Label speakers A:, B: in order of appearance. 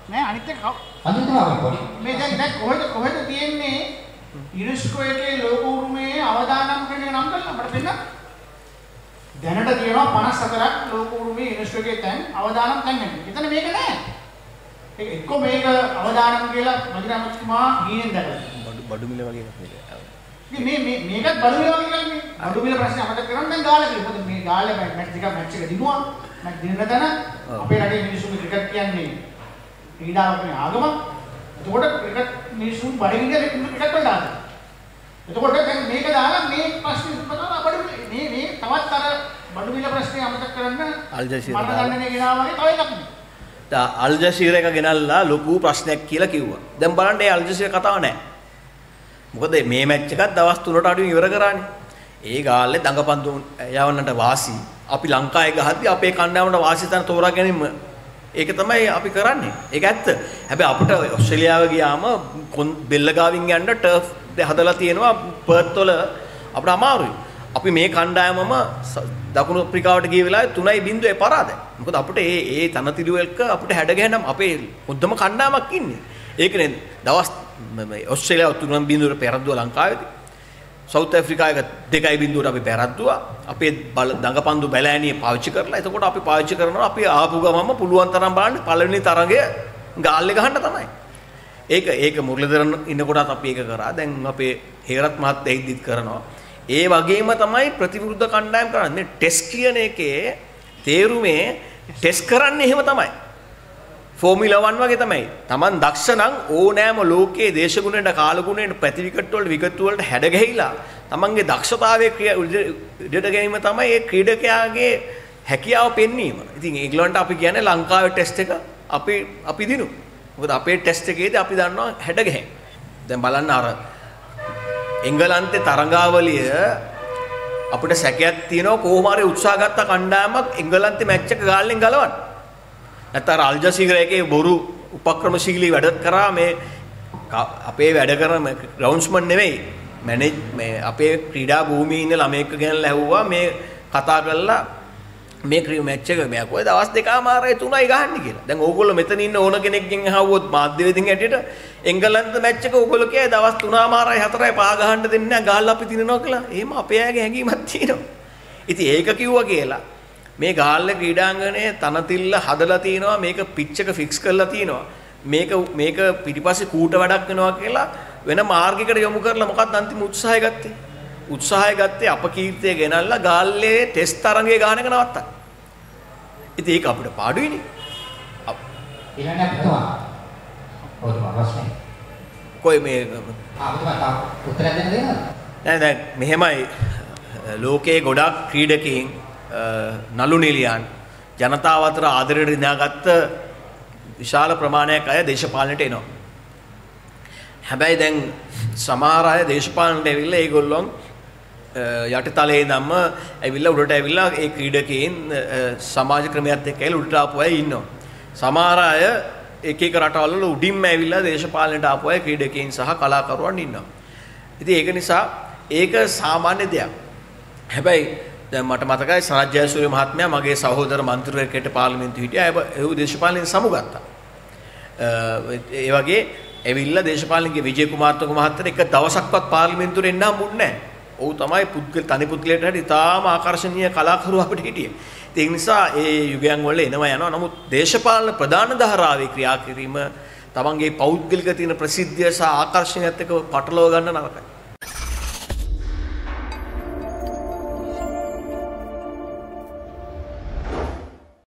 A: නෑ අනිත් එක
B: අනිත්ම පොඩි.
A: මේ දැන් කොහෙද තියෙන්නේ යුනෙස්කෝ එකේ ලෝක උරුමයේ අවදානම් කියන එක නම් කරලා අපිට පෙන්නන්න. දැනට තියෙනවා 54ක් ලෝක උරුමයේ යුනෙස්කෝ එකේ තැන් අවදානම් තැන් නැහැ. එතන මේක නෑ. ඒක එක්ක මේක අවදානම් කියලා මජිරාමතුමා ගිහින් දැකලා.
C: බඩු මිල වගේ එකක් නේද?
A: මේකත් බඩු මිල වගේ එකක් නේ. බඩු මිල ප්‍රශ්නේ අපිට කරන්න දැන් ගාලා කියලා. මොකද මේ ගාලා මැච් එක දිනුවා. මැච් දිනන තැන අපේ රටේ මිනිස්සුන්ගේ ක්‍රිකට් කියන්නේ ක්‍රීඩාවකනේ ආගම. එතකොට ක්‍රිකට් මිනිස්සුන් බඩගින්න ක්‍රිකට් වලට ආවා. එතකොට දැන් මේක දාලා මේ ප්‍රශ්නේ උත්පන්නා බඩු මේ තවත් අර බඩු මිල ප්‍රශ්නේ අමතක කරන්න
C: අල් ජසීරා
A: මරණදණ්ඩනේ ගෙනාවා වගේ තව එකක් නේ.
C: අල් ජසීරා එක ගෙනල්ලා ලොකු ප්‍රශ්නයක් කියලා කිව්වා. දැන් බලන්න ඒ අල් ජසීරා කතාව නැහැ. මොකද මේ මැච් එකත් දවස් 3ට අඩුවෙන් ඉවර කරානේ. ඒ ගාල්ලේ දඟපන්දු යවන්නට වාසි. අපි ලංකාවේ ගහද්දී අපේ කණ්ඩායමට වාසි තන තෝරා ගැනීම ඒක තමයි අපි කරන්නේ. ඒක ඇත්ත. හැබැයි අපිට ඕස්ට්‍රේලියාව ගියාම බෙල්ල ගාවින් යන්න ටර්ෆ් හදලා තියෙනවා පර්ත් වල අපිට අමාරුයි. අපි මේ කණ්ඩායමම දකුණු අප්‍රිකාවට ගිය වෙලාවේ 3-0 පරාදයි. මොකද අපිට ඒ තනතිරු එක අපිට හැඩ ගැහෙනම් අපේ මුද්දම කණ්ඩායමක් ඉන්නේ. ඒකනේ දවස් ඕස්ට්‍රේලියාව 3-0 පෙරද්දුවා ලංකාවේදී. සවුත් ඇෆ්‍රිකා එක 2-0ට අපි පෙරද්දුවා. අපේ දඟපන්දු බැලෑනිය පාවිච්චි කරලා. එතකොට අපි පාවිච්චි කරනවා අපි ආපු ගමම පුළුවන් තරම් බලන්න පළවෙනි තරගය ගාල්ලේ ගහන්න තමයි. ඒක මුරලිදරන් ඉන්නකොටත් අපි ඒක කරා. දැන් අපේ හේරත් මහත්තයා ඉදිත් කරනවා. ඒ වගේම තමයි ප්‍රතිවිරුද්ධ කණ්ඩායම් කරන්නේ. ටෙස්ට් කියන එකේ තේරුමේ ටෙස්ට් කරන්නේ එහෙම තමයි. ෆෝමියුලා 1 වගේ තමයි. Taman දක්ෂ නම් ඕනෑම ලෝකයේ දේශගුණයට කාලගුණයට ප්‍රතිවිකට් වලට විකට් වලට හැඩ ගැහිලා Tamanගේ දක්ෂතාවයේ ඉඩට ගැනීම තමයි ඒ ක්‍රීඩකයාගේ හැකියාව පෙන්වීම. ඉතින් ඒගොල්ලන්ට අපි කියන්නේ ලංකාවේ ටෙස්ට් එක අපි දිනු. මොකද අපේ ටෙස්ට් එකේදී අපි දන්නවා හැඩ ගැහෙන. දැන් බලන්න අර එංගලන්තේ තරඟාවලිය අපිට සැකයක් තියෙනවා කොහොම හරි උත්සාහ ගත්ත කණ්ඩායමක් එංගලන්තේ මැච් එක ගාල්ලෙන් ගලවන්න. නැත්නම් අල් ජසීරා එකේ බොරු උපක්‍රමශීලී වැඩ කරා මේ අපේ වැඩ කරන ග්‍රවුන්ඩ්ස්මන් නෙවෙයි මැනේජ් මේ අපේ ක්‍රීඩා භූමියේ ඉන්න ළමයෙක් ගෙනල්ලා ඇහුවා මේ කතා කරලා මේ මැච් එක මෙයා කොයි දවස් දෙකමාරයි 3යි ගහන්නේ කියලා. දැන් ඕගොල්ලෝ මෙතන ඉන්න ඕන කෙනෙක්ගෙන් අහුවොත් මාධ්‍යවේදීන් ඇටියට එංගලන්ත මැච් එක ඕගොල්ලෝ කියයි දවස් 3මාරයි 4යි 5 ගහන්න දෙන්නේ නැහැ ගහලා අපි දිනනවා කියලා. එහෙම අපේ අයගේ හැඟීමක් තියෙනවා. ඉතින් ඒක කිව්වා කියලා මේ ගාල්ල ක්‍රීඩාංගණයේ තනතිල්ල හදලා තිනවා මේක පිච් එක ෆික්ස් කරලා තිනවා මේක පිටිපස්සේ කූට වැඩක් වෙනවා කියලා වෙන මාර්ගයකට යොමු කරලා මොකක්ද අන්තිම උත්සාහය ගත්තේ අපකීර්තිය ගෙනල්ලා ගාල්ලේ ටෙස්ට් තරඟයේ ගාන එක නවත්තා. ඉතින් ඒක අපිට පාඩුයිනේ.
B: ඊළඟ අපතවා. ඔය ප්‍රශ්නේ.
C: කොයි මේ
B: අපතවා උත්තර දෙන්න දෙනවද?
C: නෑ දැන් මෙහෙමයි ලෝකයේ ගොඩක් ක්‍රීඩකයන් නළු නිලියන් ජනතාව අතර ආදරයට දිනාගත්ත විශාල ප්‍රමාණයක් අය දේශපාලනයට එනවා. හැබැයි දැන් සමහර අය දේශපාලනයට ඇවිල්ලා ඒගොල්ලෝ යටිතලයේ ඉඳන්ම ඇවිල්ලා උඩට ඇවිල්ලා ඒ ක්‍රීඩකයන් සමාජ ක්‍රමයක් එක්ක ඇවිල්ලා උඩට ආපු අය ඉන්නවා. සමහර අය එක එක රටවල් වල උඩින්ම ඇවිල්ලා දේශපාලනයට ආපු අය ක්‍රීඩකයන් සහ කලාකරුවන් ඉන්නවා. ඉතින් ඒක නිසා ඒක සාමාන්‍ය දෙයක්. හැබැයි දැන් මට මතකයි සනත් ජයසූරිය මහත්මයා මගේ සහෝදර මන්ත්‍රීවරයෙක්ට පාර්ලිමේන්තුවේ හිටියා. ඒ දේශපාලනයෙන් සමුගත්තා. ඒ වගේ ඇවිල්ලා දේශපාලනයේ විජේ කුමාරතුංග මහත්තයා එක දවසක්වත් පාර්ලිමේන්තුවට එන්න හම්බුන්නේ නැහැ. ඔහු තමයි තනි පුද්ගලයාට හරි ඉතාම ආකර්ශනීය කලාකරුවා අපිට හිටියේ. ඒ නිසා ඒ යුගයන් වල එනවා යනවා. නමුත් දේශපාලන ප්‍රධාන ධාරාවේ ක්‍රියා කිරීම තමන්ගේ පෞද්ගලික තියෙන ප්‍රසිද්ධිය සහ ආකර්ෂණයත් එක්ක පටලවා ගන්න නරකයි.